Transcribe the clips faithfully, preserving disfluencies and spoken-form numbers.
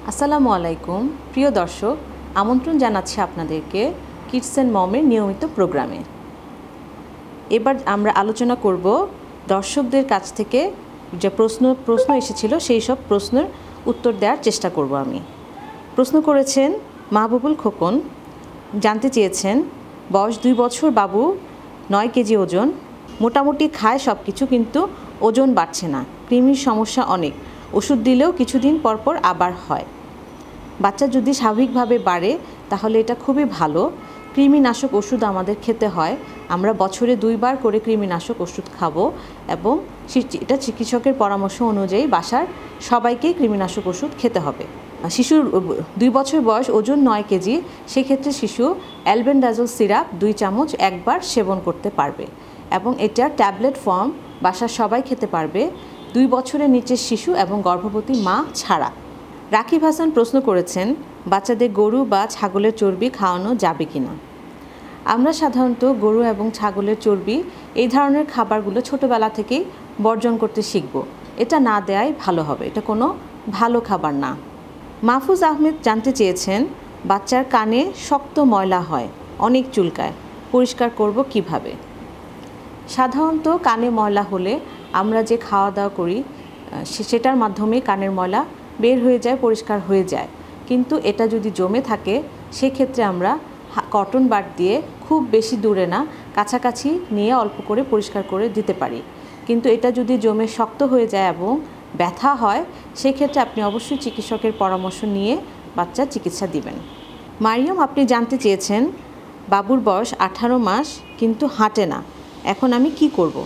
আসসালামু আলাইকুম প্রিয় দর্শক, আমন্ত্রণ জানাচ্ছি আপনাদেরকে কিডস এন্ড মমের নিয়মিত প্রোগ্রামে। এবার আমরা আলোচনা করব দর্শকদের কাছ থেকে যে প্রশ্ন প্রশ্ন এসেছিল সেই সব প্রশ্নের উত্তর দেওয়ার চেষ্টা করব আমি। প্রশ্ন করেছেন মাহবুবুল খোকন, জানতে চেয়েছেন বয়স দুই বছর, বাবু নয় কেজি ওজন, মোটামুটি খায় সব কিছু, কিন্তু ওজন বাড়ছে না, কৃমির সমস্যা অনেক, ওষুধ দিলেও কিছুদিন পর পর আবার হয়। বাচ্চা যদি স্বাভাবিকভাবে বাড়ে তাহলে এটা খুবই ভালো। কৃমিনাশক ওষুধ আমাদের খেতে হয়, আমরা বছরে দুইবার করে কৃমিনাশক ওষুধ খাবো এবং এটা চিকিৎসকের পরামর্শ অনুযায়ী বাসার সবাইকেই কৃমিনাশক ওষুধ খেতে হবে। শিশুর দুই বছর বয়স, ওজন নয় কেজি, সেক্ষেত্রে শিশু অ্যালবেন্ডাজোল সিরাপ দুই চামচ একবার সেবন করতে পারবে এবং এটা ট্যাবলেট ফর্ম, বাসার সবাই খেতে পারবে, দুই বছরের নিচের শিশু এবং গর্ভবতী মা ছাড়া। রাকিব হাসান প্রশ্ন করেছেন বাচ্চাদের গরু বা ছাগলের চর্বি খাওয়ানো যাবে কি না। আমরা সাধারণত গরু এবং ছাগলের চর্বি এই ধরনের খাবারগুলো ছোটোবেলা থেকেই বর্জন করতে শিখব, এটা না দেয়াই ভালো হবে, এটা কোনো ভালো খাবার না। মাহফুজ আহমেদ জানতে চেয়েছেন বাচ্চার কানে শক্ত ময়লা হয়, অনেক চুলকায়, পরিষ্কার করব কিভাবে। সাধারণত কানে ময়লা হলে আমরা যে খাওয়া দাওয়া করি সেটার মাধ্যমে কানের ময়লা বের হয়ে যায়, পরিষ্কার হয়ে যায়, কিন্তু এটা যদি জমে থাকে সেক্ষেত্রে আমরা কটন বাড দিয়ে খুব বেশি দূরে না, কাছাকাছি নিয়ে অল্প করে পরিষ্কার করে দিতে পারি। কিন্তু এটা যদি জমে শক্ত হয়ে যায় এবং ব্যথা হয় সেক্ষেত্রে আপনি অবশ্যই চিকিৎসকের পরামর্শ নিয়ে বাচ্চার চিকিৎসা দিবেন। মারিয়াম, আপনি জানতে চেয়েছেন বাবুর বয়স আঠারো মাস কিন্তু হাঁটে না, এখন আমি কি করব।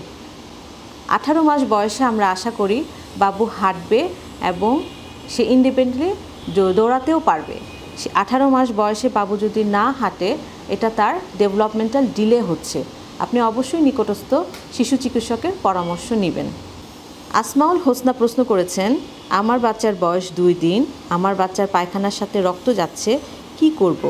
আঠারো মাস বয়সে আমরা আশা করি বাবু হাঁটবে এবং সে ইন্ডিপেন্ডেন্টলি দৌড়াতেও পারবে। সে আঠারো মাস বয়সে বাবু যদি না হাঁটে এটা তার ডেভেলপমেন্টাল ডিলে হচ্ছে, আপনি অবশ্যই নিকটস্থ শিশু চিকিৎসকের পরামর্শ নেবেন। আসমাউল হোসনা প্রশ্ন করেছেন আমার বাচ্চার বয়স দুই দিন, আমার বাচ্চার পায়খানার সাথে রক্ত যাচ্ছে, কি করব।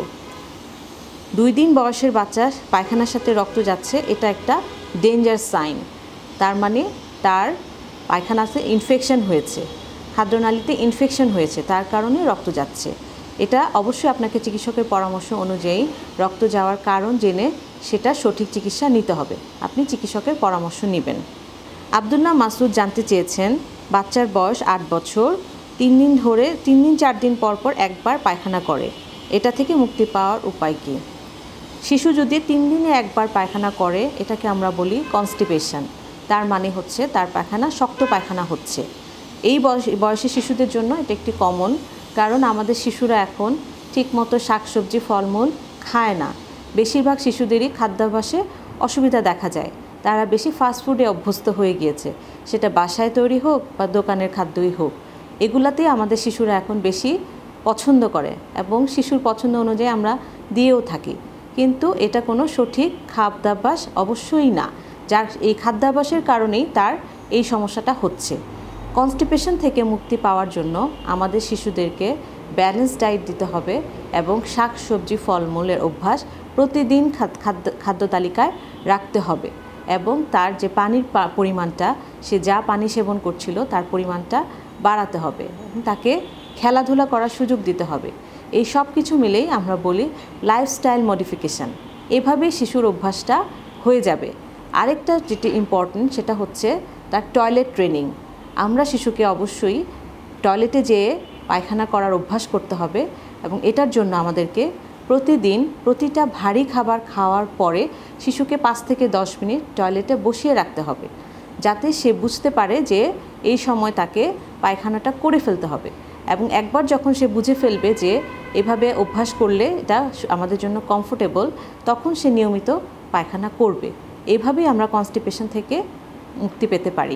দুই দিন বয়সের বাচ্চার পায়খানার সাথে রক্ত যাচ্ছে এটা একটা ডেঞ্জার সাইন, তার মানে তার পায়খানাতে ইনফেকশন হয়েছে, খাদ্যনালীতে ইনফেকশন হয়েছে, তার কারণে রক্ত যাচ্ছে। এটা অবশ্যই আপনাকে চিকিৎসকের পরামর্শ অনুযায়ী রক্ত যাওয়ার কারণ জেনে সেটা সঠিক চিকিৎসা নিতে হবে, আপনি চিকিৎসকের পরামর্শ নেবেন। আব্দুল্লাহ মাসুদ জানতে চেয়েছেন বাচ্চার বয়স আট বছর, তিন দিন ধরে তিন দিন চার দিন পর পর একবার পায়খানা করে, এটা থেকে মুক্তি পাওয়ার উপায় কী। শিশু যদি তিন দিনে একবার পায়খানা করে এটাকে আমরা বলি কনস্টিপেশন, তার মানে হচ্ছে তার পায়খানা শক্ত পায়খানা হচ্ছে। এই বয়স বয়সী শিশুদের জন্য এটা একটি কমন, কারণ আমাদের শিশুরা এখন ঠিকমতো শাকসবজি ফলমূল খায় না, বেশিরভাগ শিশুদেরই খাদ্যাভ্যাসে অসুবিধা দেখা যায়, তারা বেশি ফাস্টফুডে অভ্যস্ত হয়ে গিয়েছে, সেটা বাসায় তৈরি হোক বা দোকানের খাদ্যই হোক, এগুলাতেই আমাদের শিশুরা এখন বেশি পছন্দ করে এবং শিশুর পছন্দ অনুযায়ী আমরা দিয়েও থাকি, কিন্তু এটা কোনো সঠিক খাদ্যাভ্যাস অবশ্যই না, যার এই খাদ্যাভ্যাসের কারণেই তার এই সমস্যাটা হচ্ছে। কনস্টিপেশন থেকে মুক্তি পাওয়ার জন্য আমাদের শিশুদেরকে ব্যালেন্স ডায়েট দিতে হবে এবং শাক সবজি ফলমূলের অভ্যাস প্রতিদিন খাদ্য খাদ্য তালিকায় রাখতে হবে এবং তার যে পানির পরিমাণটা, সে যা পানি সেবন করছিল তার পরিমাণটা বাড়াতে হবে, তাকে খেলাধুলা করার সুযোগ দিতে হবে। এই সব কিছু মিলেই আমরা বলি লাইফস্টাইল মডিফিকেশান, এভাবেই শিশুর অভ্যাসটা হয়ে যাবে। আরেকটা যেটি ইম্পর্টেন্ট সেটা হচ্ছে তার টয়লেট ট্রেনিং। আমরা শিশুকে অবশ্যই টয়লেটে যেয়ে পায়খানা করার অভ্যাস করতে হবে এবং এটার জন্য আমাদেরকে প্রতিদিন প্রতিটা ভারী খাবার খাওয়ার পরে শিশুকে পাঁচ থেকে দশ মিনিট টয়লেটে বসিয়ে রাখতে হবে, যাতে সে বুঝতে পারে যে এই সময় তাকে পায়খানাটা করে ফেলতে হবে এবং একবার যখন সে বুঝে ফেলবে যে এভাবে অভ্যাস করলে এটা আমাদের জন্য কমফোর্টেবল, তখন সে নিয়মিত পায়খানা করবে। এভাবেই আমরা কনস্টিপেশন থেকে মুক্তি পেতে পারি।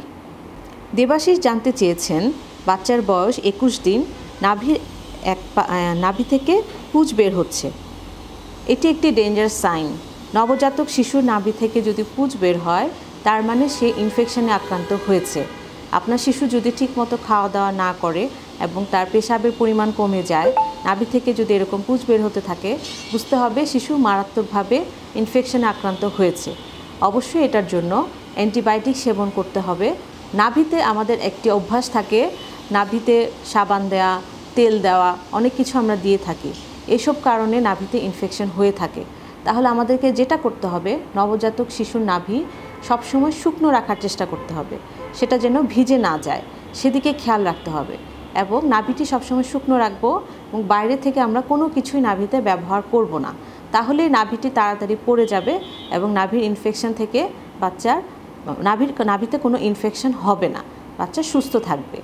দেবাশিস জানতে চেয়েছেন বাচ্চার বয়স একুশ দিন, নাভির এক নাভি থেকে পুঁজ বের হচ্ছে, এটি একটি ডেঞ্জার সাইন। নবজাতক শিশুর নাভি থেকে যদি পুঁজ বের হয় তার মানে সে ইনফেকশনে আক্রান্ত হয়েছে। আপনার শিশু যদি ঠিকমতো খাওয়া দাওয়া না করে এবং তার পেশাবের পরিমাণ কমে যায়, নাভি থেকে যদি এরকম পুঁজ বের হতে থাকে, বুঝতে হবে শিশু মারাত্মকভাবে ইনফেকশনে আক্রান্ত হয়েছে। অবশ্যই এটার জন্য অ্যান্টিবায়োটিক সেবন করতে হবে। নাভিতে আমাদের একটি অভ্যাস থাকে, নাভিতে সাবান দেয়া তেল দেওয়া, অনেক কিছু আমরা দিয়ে থাকি। এসব কারণে নাভিতে ইনফেকশন হয়ে থাকে। তাহলে আমাদেরকে যেটা করতে হবে, নবজাতক শিশুর নাভি সবসময় শুকনো রাখার চেষ্টা করতে হবে, সেটা যেন ভিজে না যায় সেদিকে খেয়াল রাখতে হবে। এবং নাভিটি সবসময় শুকনো রাখবো এবং বাইরে থেকে আমরা কোনো কিছুই নাভিতে ব্যবহার করব না, তাহলে নাভিটি তাড়াতাড়ি পড়ে যাবে এবং নাভির ইনফেকশন থেকে বাচ্চার নাভির নাভিতে কোনো ইনফেকশন হবে না, বাচ্চা সুস্থ থাকবে।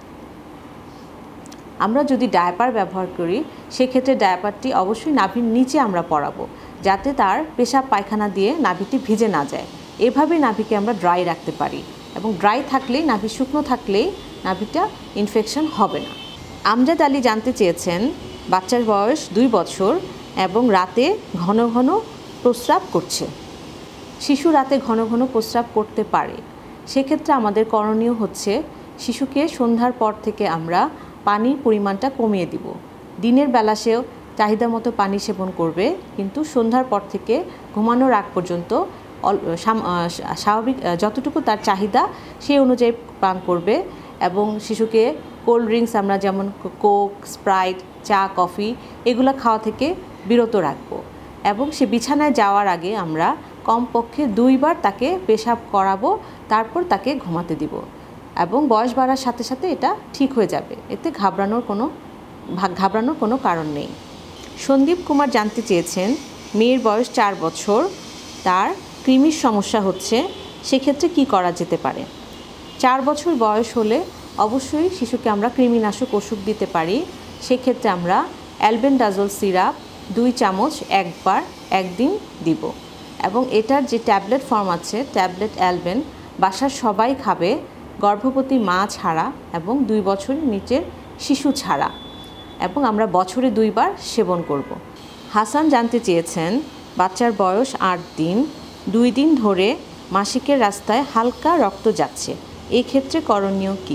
আমরা যদি ডায়াপার ব্যবহার করি সেক্ষেত্রে ডায়াপারটি অবশ্যই নাভির নিচে আমরা পরাবো, যাতে তার পেশাব পায়খানা দিয়ে নাভিটি ভিজে না যায়। এভাবে নাভিকে আমরা ড্রাই রাখতে পারি এবং ড্রাই থাকলেই, নাভি শুকনো থাকলেই নাভিটা ইনফেকশন হবে না। আমজাদ আলী জানতে চেয়েছেন বাচ্চার বয়স দুই বছর এবং রাতে ঘন ঘন প্রস্রাব করছে। শিশু রাতে ঘন ঘন প্রস্রাব করতে পারে, সেক্ষেত্রে আমাদের করণীয় হচ্ছে শিশুকে সন্ধ্যার পর থেকে আমরা পানির পরিমাণটা কমিয়ে দিব। দিনের বেলা সেও চাহিদা মতো পানি সেবন করবে, কিন্তু সন্ধ্যার পর থেকে ঘুমানোর আগ পর্যন্ত স্বাভাবিক যতটুকু তার চাহিদা সেই অনুযায়ী পান করবে। এবং শিশুকে কোল্ড ড্রিঙ্কস আমরা যেমন কোক, স্প্রাইট, চা, কফি এগুলো খাওয়া থেকে বিরত রাখবো। এবং সে বিছানায় যাওয়ার আগে আমরা কমপক্ষে দুইবার তাকে পেশাব করাবো, তারপর তাকে ঘুমাতে দিব। এবং বয়স বাড়ার সাথে সাথে এটা ঠিক হয়ে যাবে, এতে ঘাবড়ানোর কোনো ঘাবড়ানোর কোনো কারণ নেই। সন্দীপ কুমার জানতে চেয়েছেন মেয়ের বয়স চার বছর, তার কৃমির সমস্যা হচ্ছে, সেক্ষেত্রে কি করা যেতে পারে? চার বছর বয়স হলে অবশ্যই শিশুকে আমরা কৃমিনাশক ওষুধ দিতে পারি। সেক্ষেত্রে আমরা অ্যালবেন্ডাজোল সিরাপ দুই চামচ একবার একদিন দিব। এবং এটার যে ট্যাবলেট ফর্ম আছে, ট্যাবলেট অ্যালবেন, বাসার সবাই খাবে, গর্ভবতী মা ছাড়া এবং দুই বছরের নিচের শিশু ছাড়া, এবং আমরা বছরে দুইবার সেবন করব। হাসান জানতে চেয়েছেন বাচ্চার বয়স আট দিন, দুই দিন ধরে মাসিকের রাস্তায় হালকা রক্ত যাচ্ছে, এই ক্ষেত্রে করণীয় কি?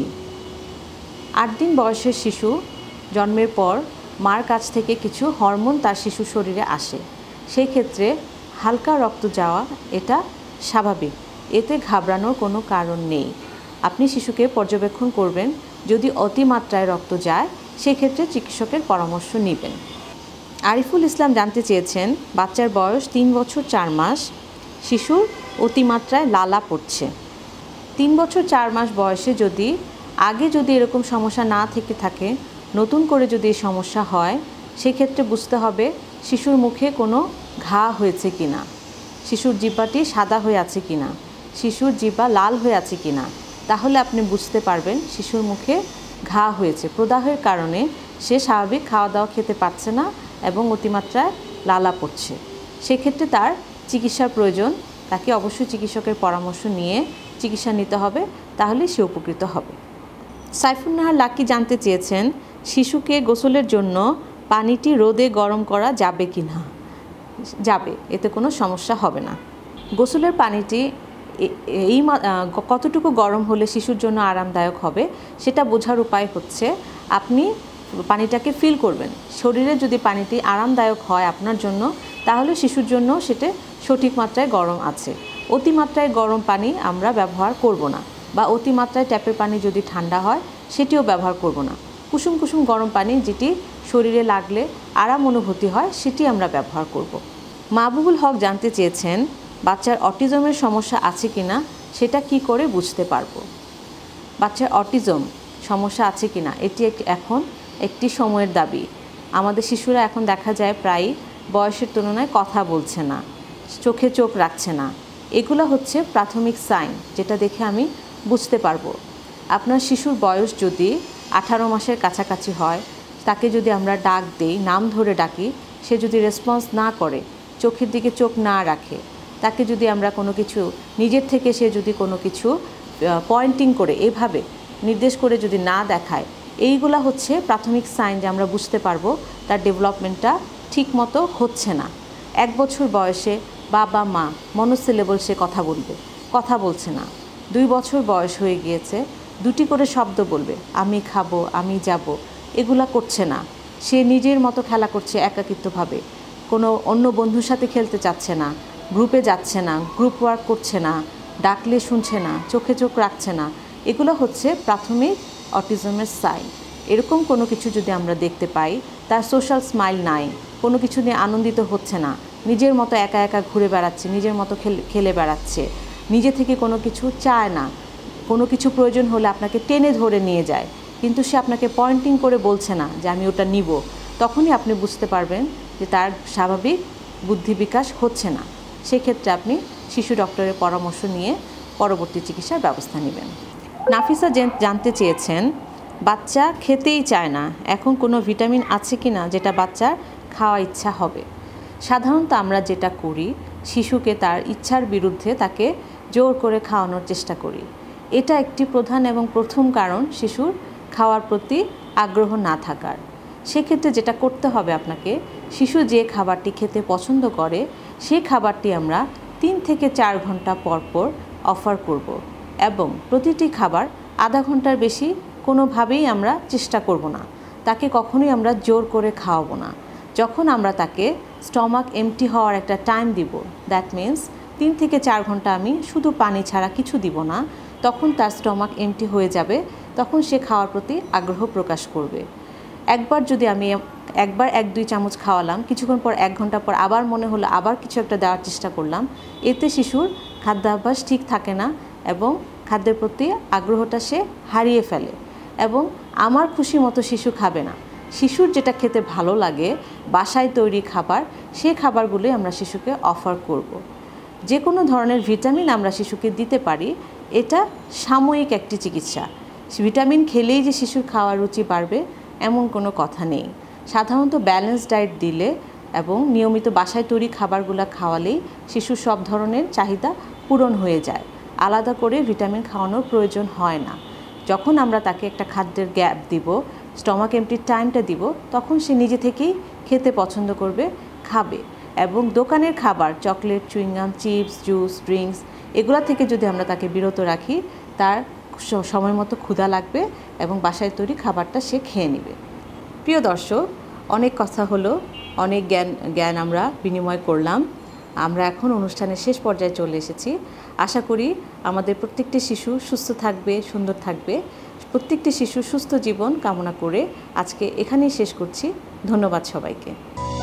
আট দিন বয়সের শিশু জন্মের পর মার কাছ থেকে কিছু হরমোন তার শিশু শরীরে আসে, সেই ক্ষেত্রে হালকা রক্ত যাওয়া এটা স্বাভাবিক, এতে ঘাবড়ানোর কোনো কারণ নেই। আপনি শিশুকে পর্যবেক্ষণ করবেন, যদি অতিমাত্রায় রক্ত যায় সেক্ষেত্রে চিকিৎসকের পরামর্শ নেবেন। আরিফুল ইসলাম জানতে চেয়েছেন বাচ্চার বয়স তিন বছর চার মাস, শিশুর অতিমাত্রায় লালা পড়ছে। তিন বছর চার মাস বয়সে যদি আগে যদি এরকম সমস্যা না থেকে থাকে, নতুন করে যদি এই সমস্যা হয়, সেক্ষেত্রে বুঝতে হবে শিশুর মুখে কোনো ঘা হয়েছে কিনা, শিশুর জিহ্বাটি সাদা হয়ে আছে কিনা, শিশুর জিহ্বা লাল হয়ে আছে কিনা। তাহলে আপনি বুঝতে পারবেন শিশুর মুখে ঘা হয়েছে, প্রদাহের কারণে সে স্বাভাবিক খাওয়া দাওয়া খেতে পারছে না এবং অতিমাত্রায় লালা পড়ছে। সেক্ষেত্রে তার চিকিৎসার প্রয়োজন, তাকে অবশ্যই চিকিৎসকের পরামর্শ নিয়ে চিকিৎসা নিতে হবে, তাহলে সে উপকৃত হবে। সাইফুন নাহার লাকি জানতে চেয়েছেন শিশুকে গোসলের জন্য পানিটি রোদে গরম করা যাবে কি না? যাবে, এতে কোনো সমস্যা হবে না। গোসলের পানিটি এই কতটুকু গরম হলে শিশুর জন্য আরামদায়ক হবে সেটা বোঝার উপায় হচ্ছে আপনি পানিটাকে ফিল করবেন। শরীরে যদি পানিটি আরামদায়ক হয় আপনার জন্য, তাহলে শিশুর জন্য সেটা সঠিক মাত্রায় গরম আছে। অতিমাত্রায় গরম পানি আমরা ব্যবহার করব না, বা অতিমাত্রায় ট্যাপের পানি যদি ঠান্ডা হয় সেটিও ব্যবহার করব না। কুসুম কুসুম গরম পানি যেটি শরীরে লাগলে আরাম অনুভূতি হয় সেটি আমরা ব্যবহার করব। মাহবুবুল হক জানতে চেয়েছেন বাচ্চার অটিজমের সমস্যা আছে কি না, সেটা কি করে বুঝতে পারবো? বাচ্চার অটিজম সমস্যা আছে কি না এটি এখন একটি সময়ের দাবি। আমাদের শিশুরা এখন দেখা যায় প্রায় বয়সের তুলনায় কথা বলছে না, চোখে চোখ রাখছে না। এগুলো হচ্ছে প্রাথমিক সাইন, যেটা দেখে আমি বুঝতে পারবো। আপনার শিশুর বয়স যদি আঠারো মাসের কাছাকাছি হয়, তাকে যদি আমরা ডাক দেই, নাম ধরে ডাকি, সে যদি রেসপন্স না করে, চোখের দিকে চোখ না রাখে, তাকে যদি আমরা কোনো কিছু নিজের থেকে সে যদি কোনো কিছু পয়েন্টিং করে এভাবে নির্দেশ করে যদি না দেখায়, এইগুলা হচ্ছে প্রাথমিক সাইন যে আমরা বুঝতে পারবো তার ডেভেলপমেন্টটা ঠিক মতো হচ্ছে না। এক বছর বয়সে বাবা মা মনোসিলেবল সে কথা বলবে, কথা বলছে না। দুই বছর বয়স হয়ে গিয়েছে, দুটি করে শব্দ বলবে, আমি খাবো, আমি যাব, এগুলা করছে না। সে নিজের মতো খেলা করছে একাকিত্বভাবে, কোনো অন্য বন্ধুর সাথে খেলতে চাচ্ছে না, গ্রুপে যাচ্ছে না, গ্রুপ ওয়ার্ক করছে না, ডাকলে শুনছে না, চোখে চোখ রাখছে না। এগুলো হচ্ছে প্রাথমিক অটিজমের সাইন। এরকম কোনো কিছু যদি আমরা দেখতে পাই, তার সোশ্যাল স্মাইল নাই, কোনো কিছু নিয়ে আনন্দিত হচ্ছে না, নিজের মতো একা একা ঘুরে বেড়াচ্ছে, নিজের মতো খেলে বেড়াচ্ছে, নিজে থেকে কোনো কিছু চায় না, কোনো কিছু প্রয়োজন হলে আপনাকে টেনে ধরে নিয়ে যায়, কিন্তু সে আপনাকে পয়েন্টিং করে বলছে না যে আমি ওটা নিব, তখনই আপনি বুঝতে পারবেন যে তার স্বাভাবিক বুদ্ধি বিকাশ হচ্ছে না। সেক্ষেত্রে আপনি শিশু ডক্টরের পরামর্শ নিয়ে পরবর্তী চিকিৎসার ব্যবস্থা নেবেন। নাফিসা জানতে চেয়েছেন, বাচ্চা খেতেই চায় না, এখন কোনো ভিটামিন আছে কি না যেটা বাচ্চার খাওয়া ইচ্ছা হবে? সাধারণত আমরা যেটা করি, শিশুকে তার ইচ্ছার বিরুদ্ধে তাকে জোর করে খাওয়ানোর চেষ্টা করি। এটা একটি প্রধান এবং প্রথম কারণ শিশুর খাওয়ার প্রতি আগ্রহ না থাকার। সেক্ষেত্রে যেটা করতে হবে আপনাকে, শিশু যে খাবারটি খেতে পছন্দ করে সেই খাবারটি আমরা তিন থেকে চার ঘন্টা পর পর অফার করব এবং প্রতিটি খাবার আধা ঘন্টার বেশি কোনোভাবেই আমরা চেষ্টা করব না, তাকে কখনোই আমরা জোর করে খাওয়াবো না। যখন আমরা তাকে স্টমাক এমটি হওয়ার একটা টাইম দিব, দ্যাট মিন্স তিন থেকে চার ঘন্টা আমি শুধু পানি ছাড়া কিছু দিব না, তখন তার স্টমাক এমটি হয়ে যাবে, তখন সে খাওয়ার প্রতি আগ্রহ প্রকাশ করবে। একবার যদি আমি একবার এক দুই চামচ খাওয়ালাম, কিছুক্ষণ পর এক ঘন্টা পর আবার মনে হলো আবার কিছু একটা দেওয়ার চেষ্টা করলাম, এতে শিশুর খাদ্যাভ্যাস ঠিক থাকে না এবং খাদ্যের প্রতি আগ্রহটা সে হারিয়ে ফেলে এবং আমার খুশি মতো শিশু খাবে না। শিশুর যেটা খেতে ভালো লাগে, বাসায় তৈরি খাবার, সেই খাবারগুলোই আমরা শিশুকে অফার করব। যে কোনো ধরনের ভিটামিন আমরা শিশুকে দিতে পারি, এটা সাময়িক একটি চিকিৎসা। ভিটামিন খেলেই যে শিশুর খাওয়ার রুচি বাড়বে এমন কোনো কথা নেই। সাধারণত ব্যালেন্স ডায়েট দিলে এবং নিয়মিত বাসায় তৈরি খাবারগুলো খাওয়ালেই শিশুর সব ধরনের চাহিদা পূরণ হয়ে যায়। আলাদা করে ভিটামিন খাওয়ানোর প্রয়োজন হয় না। যখন আমরা তাকে একটা খাদ্যের গ্যাপ দিব, স্টমাক এমটির টাইমটা দিব, তখন সে নিজে থেকেই খেতে পছন্দ করবে, খাবে। এবং দোকানের খাবার, chocolate, chewing gum, chips, juice, drinks, এগুলা থেকে যদি আমরা তাকে বিরত রাখি, তার সময় মতো ক্ষুধা লাগবে এবং বাসায় তৈরি খাবারটা সে খেয়ে নেবে। প্রিয় দর্শক, অনেক কথা হলো, অনেক জ্ঞান জ্ঞান আমরা বিনিময় করলাম। আমরা এখন অনুষ্ঠানের শেষ পর্যায়ে চলে এসেছি। আশা করি আমাদের প্রত্যেকটি শিশু সুস্থ থাকবে, সুন্দর থাকবে। প্রত্যেকটি শিশু সুস্থ জীবন কামনা করে আজকে এখানেই শেষ করছি। ধন্যবাদ সবাইকে।